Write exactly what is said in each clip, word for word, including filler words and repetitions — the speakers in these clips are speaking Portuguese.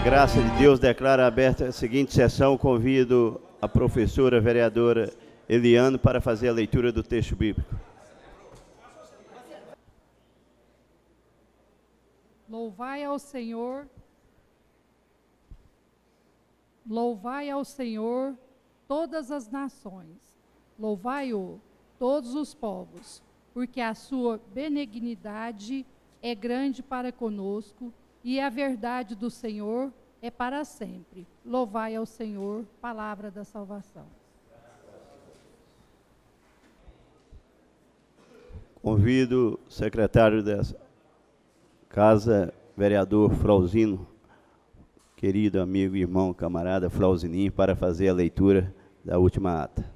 graça de Deus, declaro aberta a seguinte sessão. Convido a professora vereadora Eliane para fazer a leitura do texto bíblico. Louvai ao Senhor, louvai ao Senhor todas as nações, louvai-o todos os povos, porque a sua benignidade é grande para conosco, e a verdade do Senhor é para sempre. Louvai ao Senhor, palavra da salvação. Convido o secretário da Casa, vereador Flauzino, querido amigo, irmão, camarada Flauzininho, para fazer a leitura da última ata.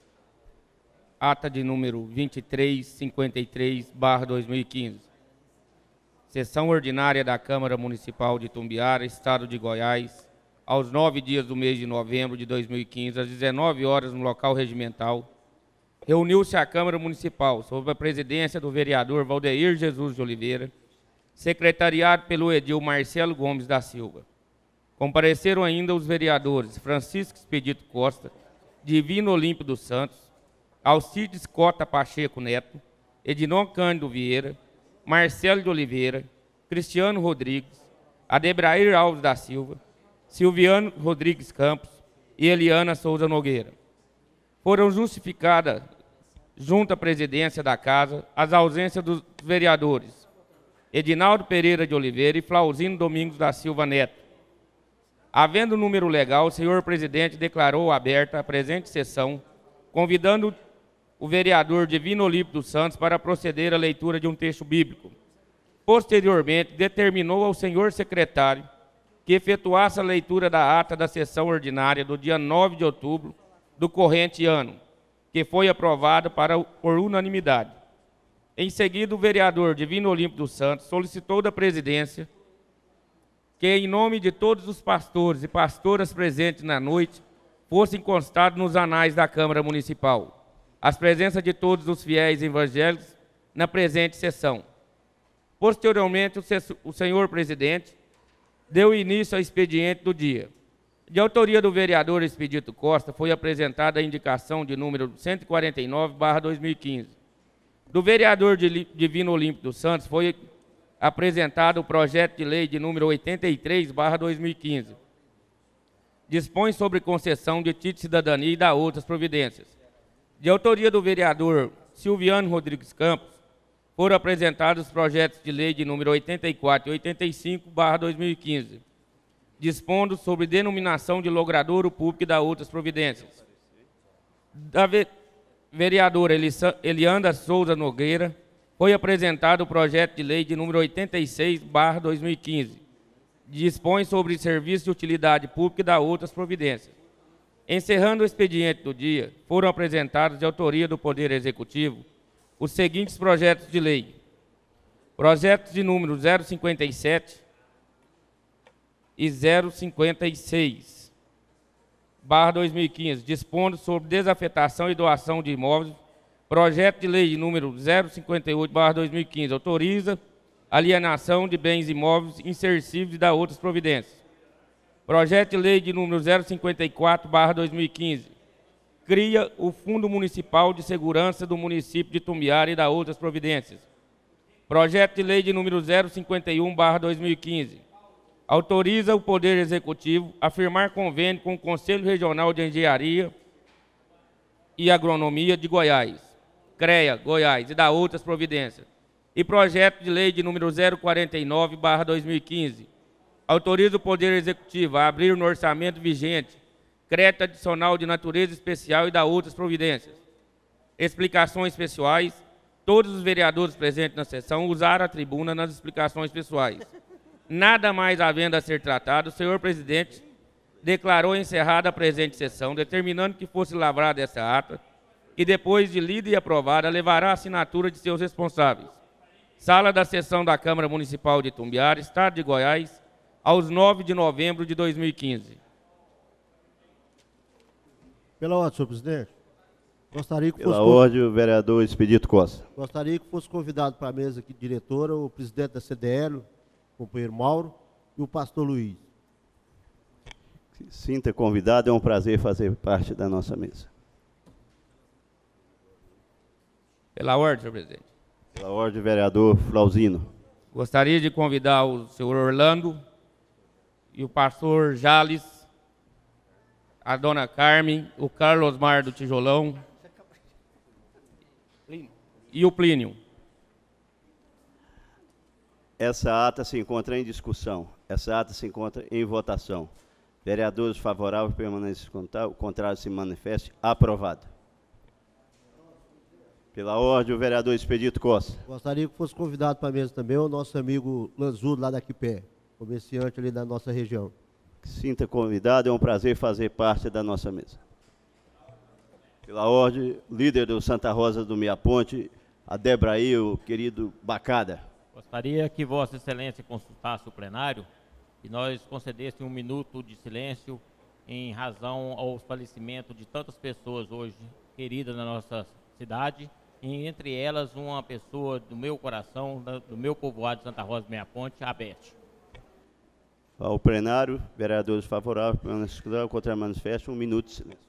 Ata de número vinte e três cinquenta e três barra dois mil e quinze. Sessão ordinária da Câmara Municipal de Itumbiara, Estado de Goiás, aos nove dias do mês de novembro de dois mil e quinze, às dezenove horas, no local regimental, reuniu-se a Câmara Municipal, sob a presidência do vereador Valdeir Jesus de Oliveira, secretariado pelo edil Marcelo Gomes da Silva. Compareceram ainda os vereadores Francisco Expedito Costa, Divino Olímpio dos Santos, Alcides Cota Pacheco Neto, Ednon Cândido Vieira, Marcelo de Oliveira, Cristiano Rodrigues, Adebrair Alves da Silva, Silviano Rodrigues Campos e Eliana Souza Nogueira. Foram justificadas, junto à presidência da Casa, as ausências dos vereadores Edinaldo Pereira de Oliveira e Flauzino Domingos da Silva Neto. Havendo número legal, o senhor presidente declarou aberta a presente sessão, convidando o vereador Divino Olímpio dos Santos para proceder à leitura de um texto bíblico. Posteriormente, determinou ao senhor secretário que efetuasse a leitura da ata da sessão ordinária do dia nove de outubro do corrente ano, que foi aprovada para, por unanimidade. Em seguida, o vereador Divino Olímpio dos Santos solicitou da presidência que, em nome de todos os pastores e pastoras presentes na noite, fossem constados nos anais da Câmara Municipal as presenças de todos os fiéis evangélicos na presente sessão. Posteriormente, o senhor presidente deu início ao expediente do dia. De autoria do vereador Expedito Costa, foi apresentada a indicação de número cento e quarenta e nove barra dois mil e quinze. Do vereador Divino Olímpio dos Santos, foi apresentado o projeto de lei de número oitenta e três barra dois mil e quinze. Dispõe sobre concessão de título de cidadania e da outras providências. De autoria do vereador Silviano Rodrigues Campos, foram apresentados os projetos de lei de número oitenta e quatro e oitenta e cinco barra dois mil e quinze, dispondo sobre denominação de logradouro público e da outras providências. Da ve vereadora Elianda Souza Nogueira, foi apresentado o projeto de lei de número oitenta e seis barra dois mil e quinze, dispõe sobre serviço de utilidade pública e da outras providências. Encerrando o expediente do dia, foram apresentados de autoria do Poder Executivo os seguintes projetos de lei. Projetos de número zero cinquenta e sete e zero cinquenta e seis barra dois mil e quinze, dispondo sobre desafetação e doação de imóveis. Projeto de lei de número zero cinquenta e oito barra dois mil e quinze, autoriza alienação de bens imóveis insercíveis e da outras providências. Projeto de lei de número zero cinquenta e quatro barra dois mil e quinze, cria o Fundo Municipal de Segurança do município de Itumbiara e da outras providências. Projeto de lei de número zero cinquenta e um barra dois mil e quinze, autoriza o Poder Executivo a firmar convênio com o Conselho Regional de Engenharia e Agronomia de Goiás, CREA, Goiás, e da outras providências. E projeto de lei de número zero quarenta e nove barra dois mil e quinze, autoriza o Poder Executivo a abrir no orçamento vigente crédito adicional de natureza especial e da outras providências. Explicações pessoais. Todos os vereadores presentes na sessão usaram a tribuna nas explicações pessoais. Nada mais havendo a ser tratado, o senhor presidente declarou encerrada a presente sessão, determinando que fosse lavrada essa ata e, depois de lida e aprovada, levará a assinatura de seus responsáveis. Sala da sessão da Câmara Municipal de Itumbiara, Estado de Goiás, aos nove de novembro de dois mil e quinze. Pela ordem, senhor presidente. Gostaria que Pela fosse ordem, o vereador Expedito Costa. Gostaria que fosse convidado para a mesa aqui, diretora, o presidente da C D L, o companheiro Mauro, e o pastor Luiz. Sinta convidado, é um prazer fazer parte da nossa mesa. Pela ordem, senhor presidente. Pela ordem, vereador Flauzino. Gostaria de convidar o senhor Orlando e o pastor Jales, a dona Carmen, o Carlos Mar do Tijolão e o Plínio. Essa ata se encontra em discussão. Essa ata se encontra em votação. Vereadores favoráveis permanecem contrários, o contrário se manifeste. Aprovado. Pela ordem, o vereador Expedito Costa. Gostaria que fosse convidado para a mesa também o nosso amigo Lanzudo, lá daqui pé, comerciante ali da nossa região. Sinta convidado, é um prazer fazer parte da nossa mesa. Pela ordem, líder do Santa Rosa do Meia Ponte, a Debraí, o querido Bacada. Gostaria que Vossa Excelência consultasse o plenário e nós concedêssemos um minuto de silêncio em razão ao falecimento de tantas pessoas hoje queridas na nossa cidade, e entre elas uma pessoa do meu coração, do meu povoado de Santa Rosa do Meia Ponte, a Beth. Ao plenário, vereadores favoráveis, contra manifesto, um minuto de silêncio.